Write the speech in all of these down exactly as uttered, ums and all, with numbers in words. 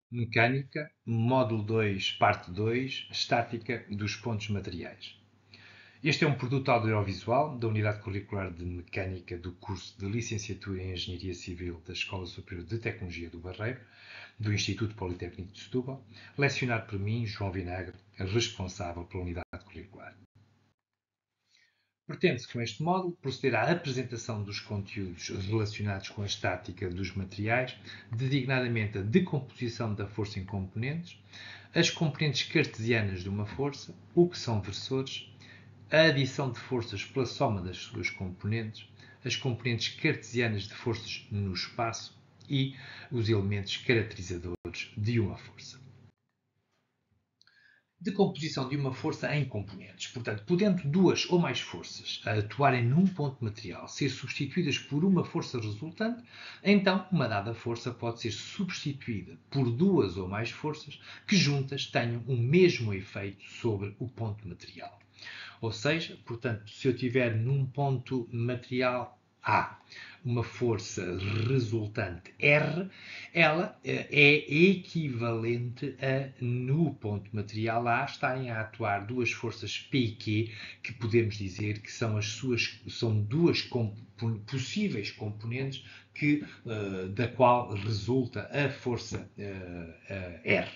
Mecânica, módulo dois, parte dois, estática dos pontos materiais. Este é um produto audiovisual da Unidade Curricular de Mecânica do curso de Licenciatura em Engenharia Civil da Escola Superior de Tecnologia do Barreiro, do Instituto Politécnico de Setúbal, lecionado por mim, João Vinagre, responsável pela Unidade Curricular. Pretende-se com este módulo proceder à apresentação dos conteúdos relacionados com a estática dos materiais, designadamente a decomposição da força em componentes, as componentes cartesianas de uma força, o que são versores, a adição de forças pela soma das suas componentes, as componentes cartesianas de forças no espaço e os elementos caracterizadores de uma força. Decomposição de uma força em componentes. Portanto, podendo duas ou mais forças a atuarem num ponto material ser substituídas por uma força resultante, então uma dada força pode ser substituída por duas ou mais forças que juntas tenham o mesmo efeito sobre o ponto material. Ou seja, portanto, se eu tiver num ponto material A uma força resultante R, ela é equivalente a, no ponto material A, estarem a atuar duas forças P e Q, que podemos dizer que são, as suas, são duas comp possíveis componentes que, uh, da qual resulta a força uh, uh, R.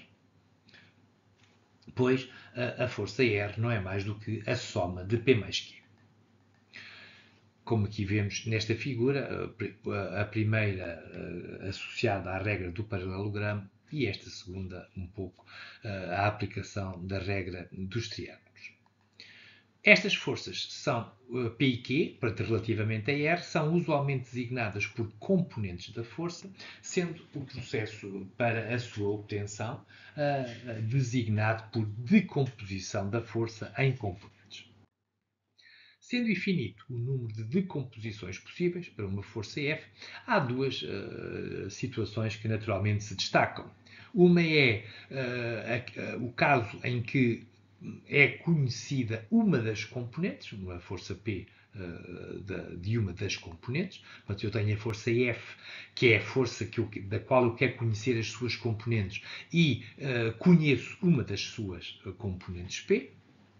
Pois a, a força R não é mais do que a soma de P mais Q. Como aqui vemos nesta figura, a primeira associada à regra do paralelogramo e esta segunda um pouco à aplicação da regra dos triângulos. Estas forças são P e Q, relativamente a R, são usualmente designadas por componentes da força, sendo o processo para a sua obtenção uh, designado por decomposição da força em componentes. Sendo infinito o número de decomposições possíveis para uma força F, há duas uh, situações que naturalmente se destacam. Uma é uh, a, a, o caso em que é conhecida uma das componentes, uma força P uh, de uma das componentes. Portanto, eu tenho a força F, que é a força que eu, da qual eu quero conhecer as suas componentes, e uh, conheço uma das suas componentes P.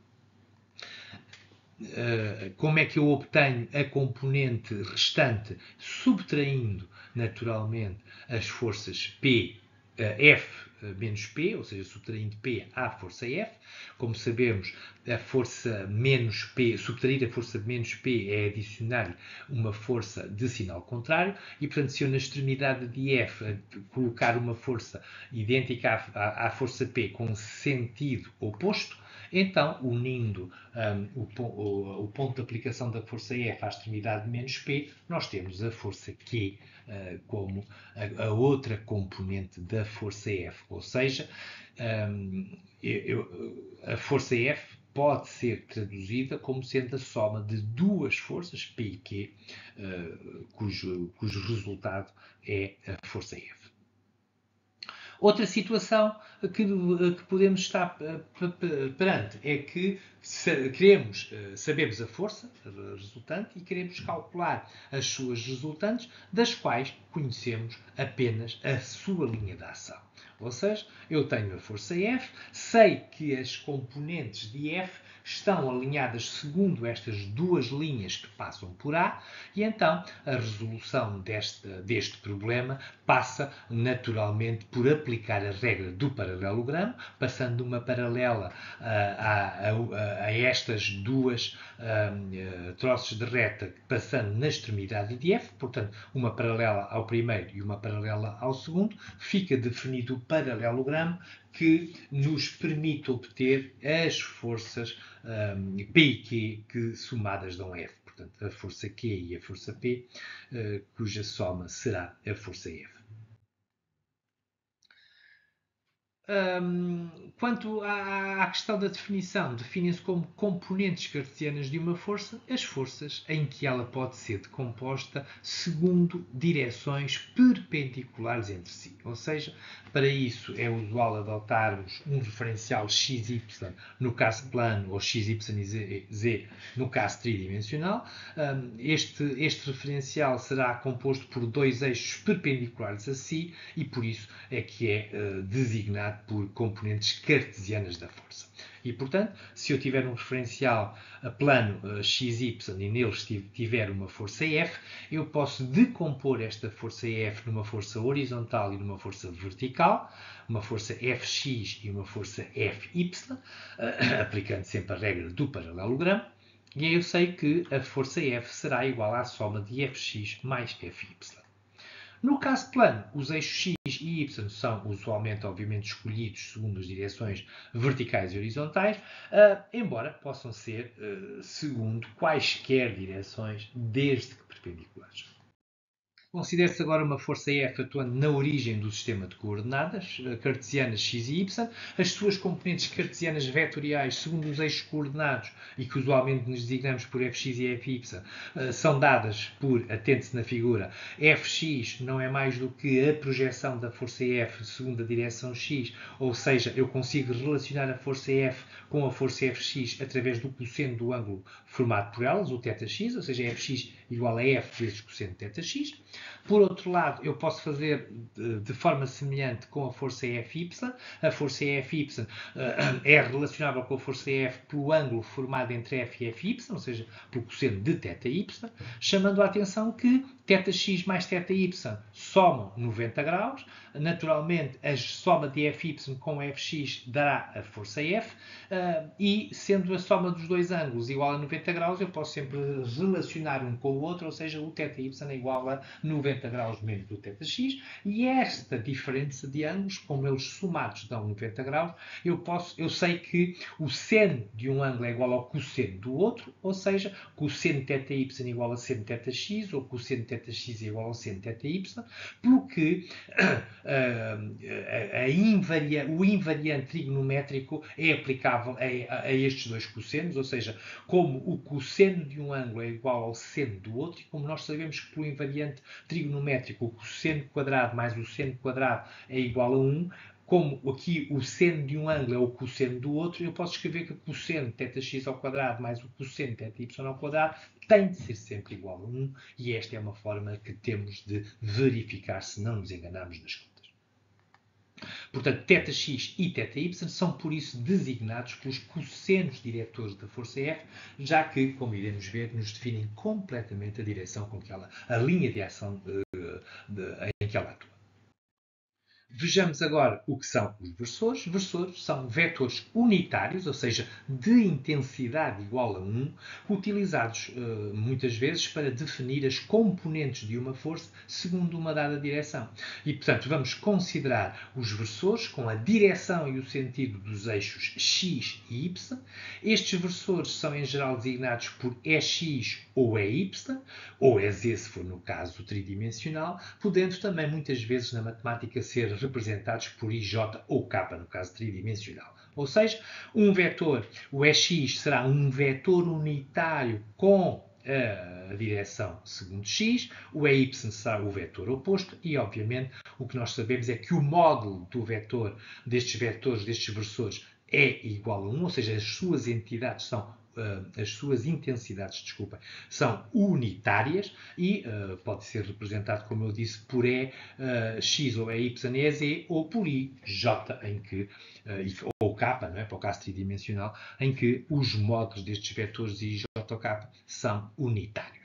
Uh, como é que eu obtenho a componente restante, subtraindo naturalmente as forças P, uh, F menos P, ou seja, subtraindo P à força F. Como sabemos, a força menos P, subtrair a força menos P é adicionar uma força de sinal contrário, e portanto, se eu na extremidade de F colocar uma força idêntica à, à força P com sentido oposto, então, unindo um, o, o, o ponto de aplicação da força F à extremidade de menos P, nós temos a força Q uh, como a, a outra componente da força F. Ou seja, um, eu, a força F pode ser traduzida como sendo a soma de duas forças, P e Q, uh, cujo, cujo resultado é a força F. Outra situação que, que podemos estar perante é que queremos, sabemos a força resultante e queremos calcular as suas resultantes, das quais conhecemos apenas a sua linha de ação. Ou seja, eu tenho a força F, sei que as componentes de F estão alinhadas segundo estas duas linhas que passam por A, e então a resolução deste, deste problema passa naturalmente por aplicar a regra do paralelogramo, passando uma paralela uh, a, a, a estas duas uh, troços de reta, passando na extremidade de F, portanto, uma paralela ao primeiro e uma paralela ao segundo, fica definido o paralelogramo que nos permite obter as forças um, P e Q que somadas dão F. Portanto, a força Q e a força P, uh, cuja soma será a força F. Um, Quanto à, à questão da definição, definem-se como componentes cartesianas de uma força as forças em que ela pode ser decomposta segundo direções perpendiculares entre si. Ou seja, para isso é usual adotarmos um referencial x y no caso plano ou x y e z no caso tridimensional. Este, este referencial será composto por dois eixos perpendiculares a si e por isso é que é uh, designado por componentes cartesianas da força. E, portanto, se eu tiver um referencial plano uh, x y e nele tiver uma força F, eu posso decompor esta força F numa força horizontal e numa força vertical, uma força Fx e uma força Fy, uh, aplicando sempre a regra do paralelogramo. E aí eu sei que a força F será igual à soma de Fx mais Fy. No caso plano, os eixos x e y são usualmente, obviamente, escolhidos segundo as direções verticais e horizontais, uh, embora possam ser uh, segundo quaisquer direções, desde que perpendiculares. Considere-se agora uma força F atuando na origem do sistema de coordenadas cartesianas x e y. As suas componentes cartesianas vetoriais, segundo os eixos coordenados, e que usualmente nos designamos por Fx e Fy, são dadas por, atente-se na figura, Fx não é mais do que a projeção da força F segundo a direção x, ou seja, eu consigo relacionar a força F com a força Fx através do cosseno do ângulo formado por elas, o θx, ou seja, Fx igual a F vezes cosseno de θx. Por outro lado, eu posso fazer de, de forma semelhante com a força Fy. A força Fy uh, é relacionável com a força F pelo ângulo formado entre F e Fy, ou seja, pelo cosseno de θy, chamando a atenção que θx mais θy somam noventa graus. Naturalmente, a soma de Fy com Fx dará a força F, uh, e sendo a soma dos dois ângulos igual a noventa graus, eu posso sempre relacionar um com o outro, ou seja, o θy é igual a noventa graus menos o θx, e esta diferença de ângulos, como eles somados dão noventa graus, eu, posso, eu sei que o seno de um ângulo é igual ao cosseno do outro, ou seja, cosseno de θy é igual a seno de θx, ou cosseno de θx é igual ao seno de θy, pelo que uh, a, a invaria, o invariante trigonométrico é aplicável a, a estes dois cossenos, ou seja, como o cosseno de um ângulo é igual ao seno do outro, e como nós sabemos que pelo invariante trigonométrico o cosseno quadrado mais o seno quadrado é igual a um, como aqui o seno de um ângulo é o cosseno do outro, eu posso escrever que o cosseno de θx ao quadrado mais o cosseno de θy ao quadrado tem de ser sempre igual a um, e esta é uma forma que temos de verificar se não nos enganarmos nas contas. Portanto, θx e θy são, por isso, designados pelos cossenos diretores da força F, já que, como iremos ver, nos definem completamente a direção com que ela, a linha de ação uh, de, em que ela atua. Vejamos agora o que são os versores. Versores são vetores unitários, ou seja, de intensidade igual a um, utilizados uh, muitas vezes para definir as componentes de uma força segundo uma dada direção. E, portanto, vamos considerar os versores com a direção e o sentido dos eixos x e y. Estes versores são, em geral, designados por Ex ou Ey, ou Ez se for no caso tridimensional, podendo também, muitas vezes, na matemática, ser representados por I J ou K no caso tridimensional. Ou seja, um vetor, o Ex será um vetor unitário com a direção segundo x, o Ey será o vetor oposto e, obviamente, o que nós sabemos é que o módulo do vetor, destes vetores, destes versores, é igual a um, ou seja, as suas entidades são Uh, as suas intensidades, desculpa, são unitárias e uh, pode ser representado, como eu disse, por E, uh, X ou E, Y, E, Z, ou por I, J, em que, uh, ou K, não é? Para o caso tridimensional, em que os módulos destes vetores I, J ou K são unitários.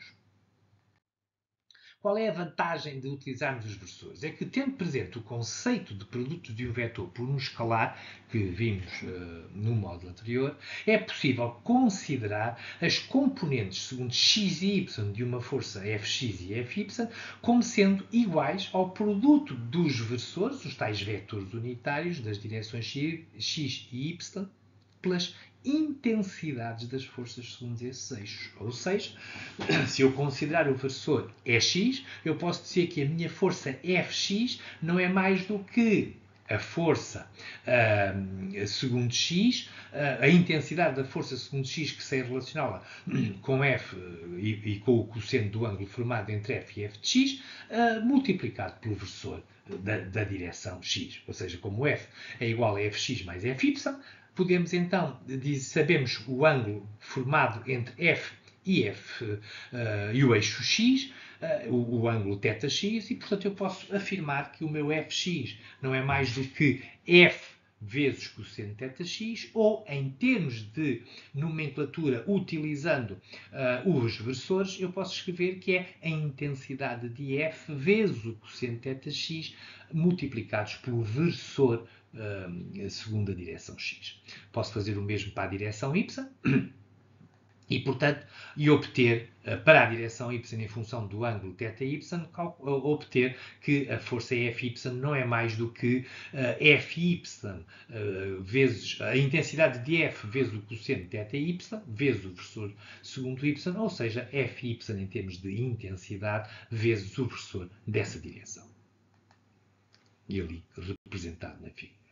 Qual é a vantagem de utilizarmos os versores? É que, tendo presente o conceito de produto de um vetor por um escalar, que vimos uh, no módulo anterior, é possível considerar as componentes segundo x e y de uma força Fx e Fy como sendo iguais ao produto dos versores, os tais vetores unitários das direções x e y, pelas intensidades das forças segundo esses eixos. Ou seja, se eu considerar o versor Ex, eu posso dizer que a minha força Fx não é mais do que a força uh, segundo x, uh, a intensidade da força segundo x, que sei relacioná-la com F e, e com o quociente do ângulo formado entre F e F de x, uh, multiplicado pelo versor da, da direção x. Ou seja, como F é igual a Fx mais Fy, podemos então, sabemos o ângulo formado entre F e F uh, e o eixo x, uh, o, o ângulo θx, e portanto eu posso afirmar que o meu Fx não é mais do que F vezes cosseno θx, ou em termos de nomenclatura, utilizando uh, os versores, eu posso escrever que é a intensidade de F vezes o cosseno θx multiplicados pelo versor uh, segundo a direção x. Posso fazer o mesmo para a direção y, e, portanto, e obter, para a direção y em função do ângulo θy, obter que a força Fy não é mais do que uh, Fy uh, vezes a intensidade de F vezes o cosseno θy vezes o versor segundo y, ou seja, Fy em termos de intensidade vezes o versor dessa direção. E ali representado na figura.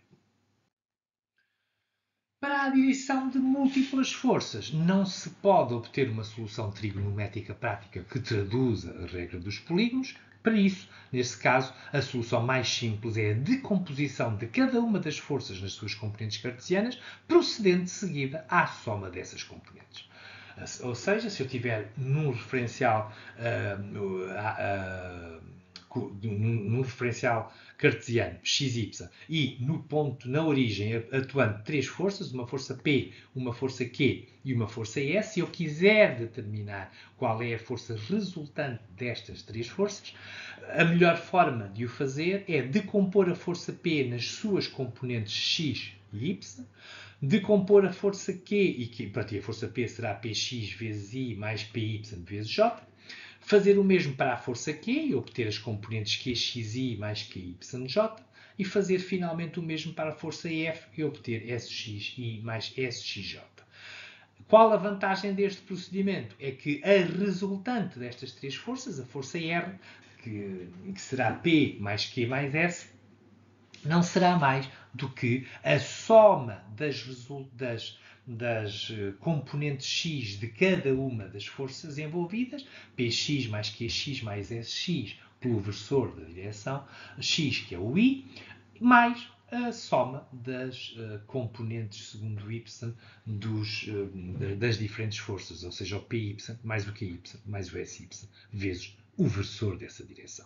Para a direção de múltiplas forças, não se pode obter uma solução trigonométrica prática que traduza a regra dos polígonos. Para isso, nesse caso, a solução mais simples é a decomposição de cada uma das forças nas suas componentes cartesianas, procedendo de seguida à soma dessas componentes. Ou seja, se eu tiver num referencial, uh, uh, uh, num, num referencial cartesiano xy e no ponto, na origem, atuando três forças, uma força P, uma força Q e uma força S, se eu quiser determinar qual é a força resultante destas três forças, a melhor forma de o fazer é decompor a força P nas suas componentes x e y, decompor a força Q, e que, para a força P será Px vezes I mais Py vezes J, fazer o mesmo para a força Q e obter as componentes Qxi mais Qyj, e fazer finalmente o mesmo para a força F e obter Sxi mais Sxj. Qual a vantagem deste procedimento? É que a resultante destas três forças, a força R, que, que será P mais Q mais S, não será mais do que a soma das, das, das componentes x de cada uma das forças envolvidas, Px mais Qx mais Sx, pelo versor da direção, x, que é o I, mais a soma das uh, componentes segundo y dos, uh, das diferentes forças, ou seja, o Py mais o Qy mais o Sy, vezes o versor dessa direção.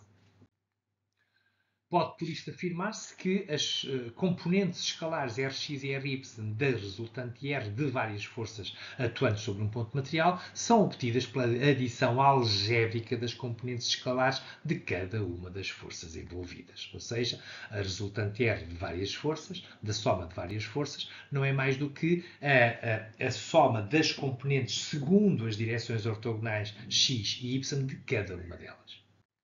Pode, por isto, afirmar-se que as uh, componentes escalares Rx e Ry da resultante R de várias forças atuantes sobre um ponto material são obtidas pela adição algébrica das componentes escalares de cada uma das forças envolvidas. Ou seja, a resultante R de várias forças, da soma de várias forças, não é mais do que a, a, a soma das componentes segundo as direções ortogonais x e y de cada uma delas.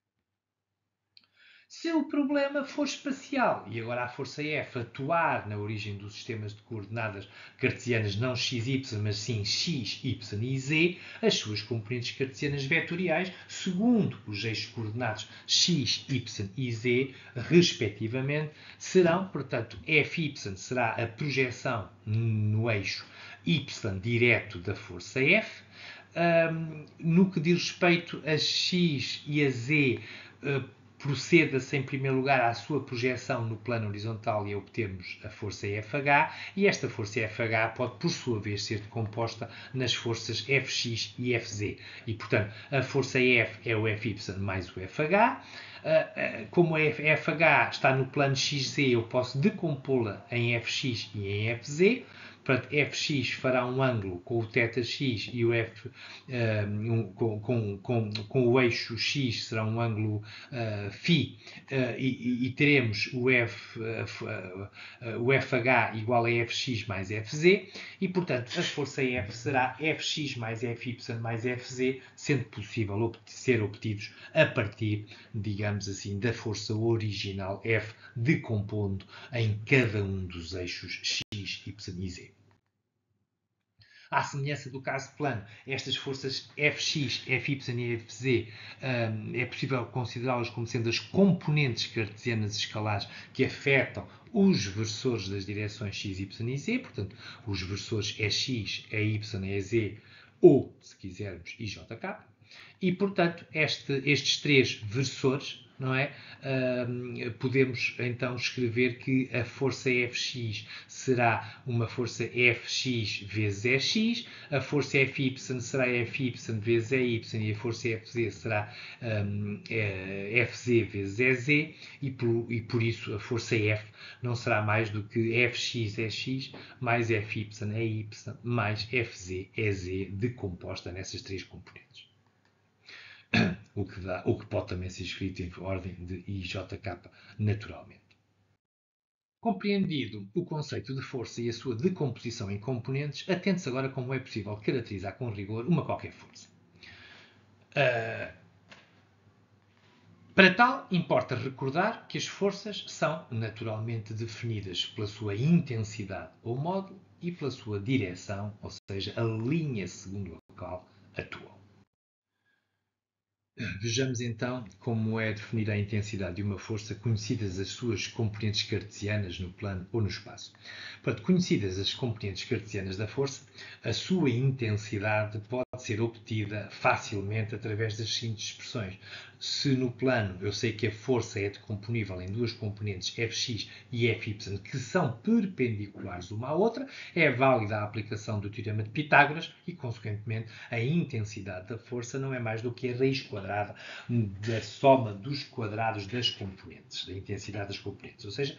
Se o problema for espacial e agora a força F atuar na origem dos sistemas de coordenadas cartesianas não xy, mas sim x, y e z, as suas componentes cartesianas vetoriais, segundo os eixos coordenados x, y e z, respectivamente, serão, portanto, Fy será a projeção no eixo y direto da força F. Um, no que diz respeito a x e a z, uh, proceda-se em primeiro lugar à sua projeção no plano horizontal e obtemos a força Fh, e esta força Fh pode, por sua vez, ser decomposta nas forças Fx e Fz. E, portanto, a força F é o Fy mais o Fh. Como a Fh está no plano xz, eu posso decompô-la em Fx e em Fz. Portanto, Fx fará um ângulo com o θx e o F um, com, com, com, com o eixo x será um ângulo uh, φ uh, e, e teremos o, F, uh, uh, o Fh igual a Fx mais Fz e, portanto, a força F será Fx mais Fy mais Fz, sendo possível obt- ser obtidos a partir, digamos assim, da força original F, decompondo em cada um dos eixos x, y e z. À semelhança do caso plano, estas forças Fx, Fy e Fz um, é possível considerá-las como sendo as componentes cartesianas escalares que afetam os versores das direções x, y e z, portanto, os versores Ex, Ey, Ez, ou, se quisermos, I J K. E, portanto, este, estes três versores, não é? Uh, podemos então escrever que a força Fx será uma força Fx vezes Ex, a força Fy será Fy vezes Ey e a força Fz será um, é, Fz vezes Ez, e por, e por isso a força F não será mais do que Fx Ex mais Fy Ey mais Fz Ez decomposta nessas três componentes. O que, dá, o que pode também ser escrito em ordem de I J K naturalmente. Compreendido o conceito de força e a sua decomposição em componentes, atente-se agora como é possível caracterizar com rigor uma qualquer força. Uh, para tal, importa recordar que as forças são naturalmente definidas pela sua intensidade ou módulo e pela sua direção, ou seja, a linha segundo a qual atuam. Vejamos então como é definida a intensidade de uma força, conhecidas as suas componentes cartesianas no plano ou no espaço. Portanto, conhecidas as componentes cartesianas da força, a sua intensidade pode ser obtida facilmente através das seguintes expressões. Se no plano eu sei que a força é decomponível em duas componentes Fx e Fy que são perpendiculares uma à outra, é válida a aplicação do teorema de Pitágoras e, consequentemente, a intensidade da força não é mais do que a raiz quadrada da soma dos quadrados das componentes, da intensidade das componentes, ou seja,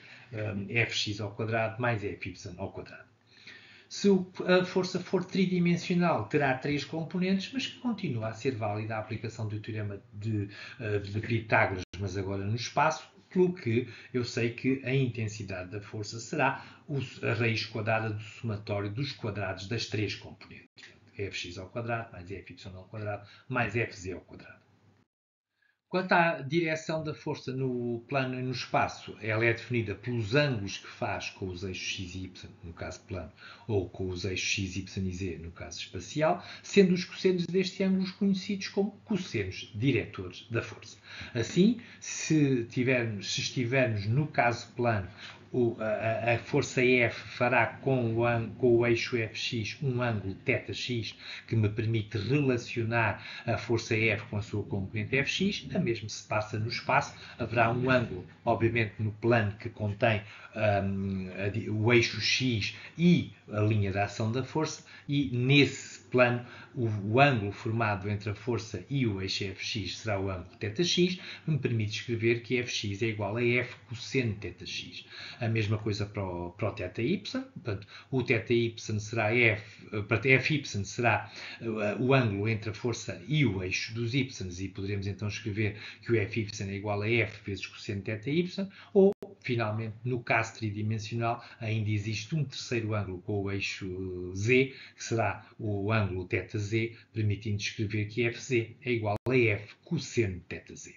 Fx ao quadrado mais Fy ao quadrado. Se a força for tridimensional, terá três componentes, mas continua a ser válida a aplicação do teorema de, de Pitágoras, mas agora no espaço, pelo que eu sei que a intensidade da força será a raiz quadrada do somatório dos quadrados das três componentes. Fx ao quadrado, mais Fy ao quadrado, mais Fz ao quadrado. Quanto à direção da força no plano e no espaço, ela é definida pelos ângulos que faz com os eixos x e y, no caso plano, ou com os eixos x, y e z, no caso espacial, sendo os cossenos destes ângulos conhecidos como cossenos diretores da força. Assim, se, tivermos, se estivermos no caso plano, a, a força F fará com o, com o eixo Fx um ângulo θx que me permite relacionar a força F com a sua componente Fx. A mesma se passa no espaço. Haverá um ângulo, obviamente, no plano que contém um, a, o eixo X e a linha de ação da força, e nesse plano o, o ângulo formado entre a força e o eixo Fx será o ângulo θx, que me permite escrever que Fx é igual a F cosseno θx. A mesma coisa para o, para o θy, portanto, o θy será F, para Fy será o ângulo entre a força e o eixo dos y, e poderemos então escrever que o Fy é igual a F vezes cosseno θy, ou, finalmente, no caso tridimensional, ainda existe um terceiro ângulo com o eixo z, que será o ângulo θz, permitindo escrever que Fz é igual a F cosseno θz.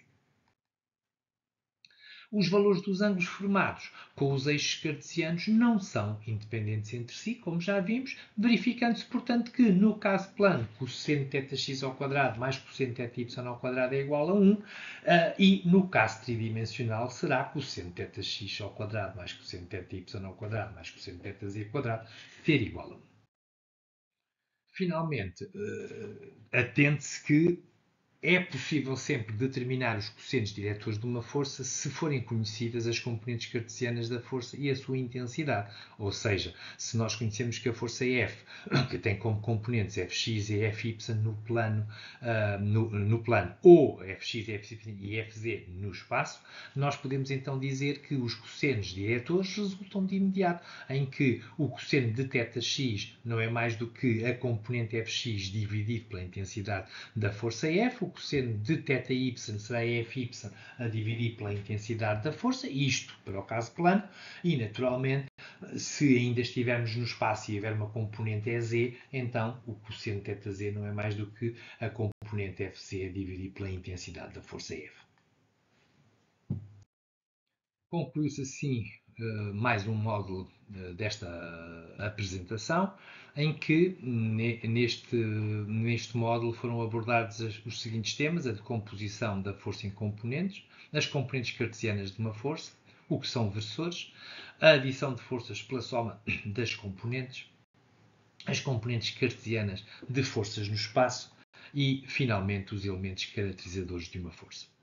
Os valores dos ângulos formados com os eixos cartesianos não são independentes entre si, como já vimos, verificando-se, portanto, que no caso plano, cosseno θx ao quadrado mais cosseno θy ao quadrado é igual a um, uh, e no caso tridimensional será cosseno θx ao quadrado mais cosseno θy ao quadrado mais cosseno θz ao quadrado ter igual a um. Finalmente, uh, atente-se que é possível sempre determinar os cossenos diretores de uma força se forem conhecidas as componentes cartesianas da força e a sua intensidade. Ou seja, se nós conhecemos que a força F, que tem como componentes Fx e Fy no plano, uh, no, no plano ou Fx, Fy e Fz no espaço, nós podemos então dizer que os cossenos diretores resultam de imediato, em que o cosseno de θx não é mais do que a componente Fx dividido pela intensidade da força F. O cosseno de θy será Fy a dividir pela intensidade da força, isto para o caso plano, e naturalmente, se ainda estivermos no espaço e houver uma componente Ez, então o cosseno θz não é mais do que a componente Fc a dividir pela intensidade da força F. Conclui-se assim mais um módulo desta apresentação, em que neste, neste módulo foram abordados os seguintes temas: a decomposição da força em componentes, as componentes cartesianas de uma força, o que são versores, a adição de forças pela soma das componentes, as componentes cartesianas de forças no espaço e, finalmente, os elementos caracterizadores de uma força.